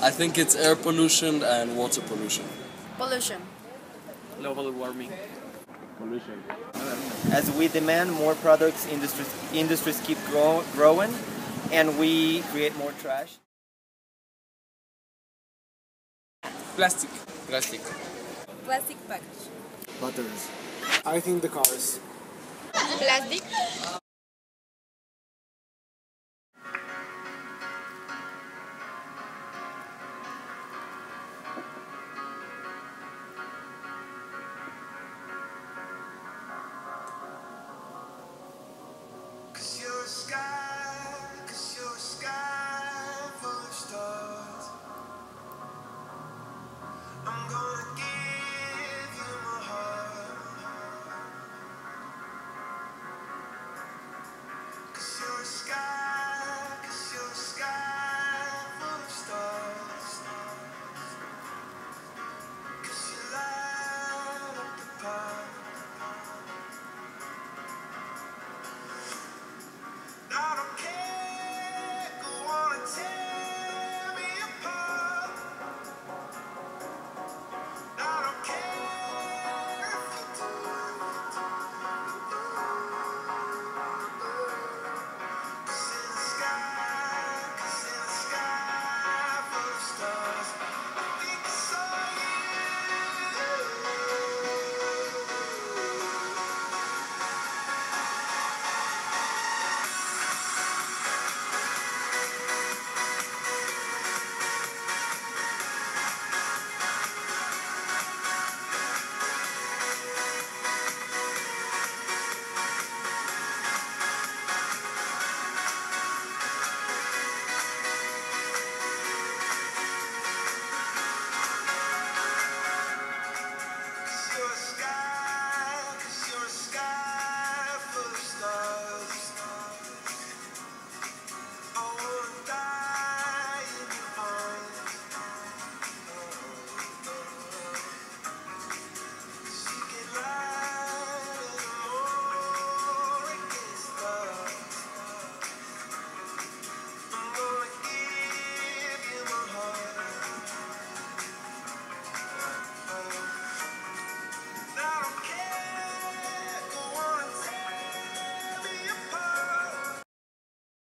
I think it's air pollution and water pollution. Pollution. Global warming. Pollution. As we demand more products, industries keep growing, and we create more trash. Plastic. Plastic. Plastic package. Batteries. I think the cars. Plastic.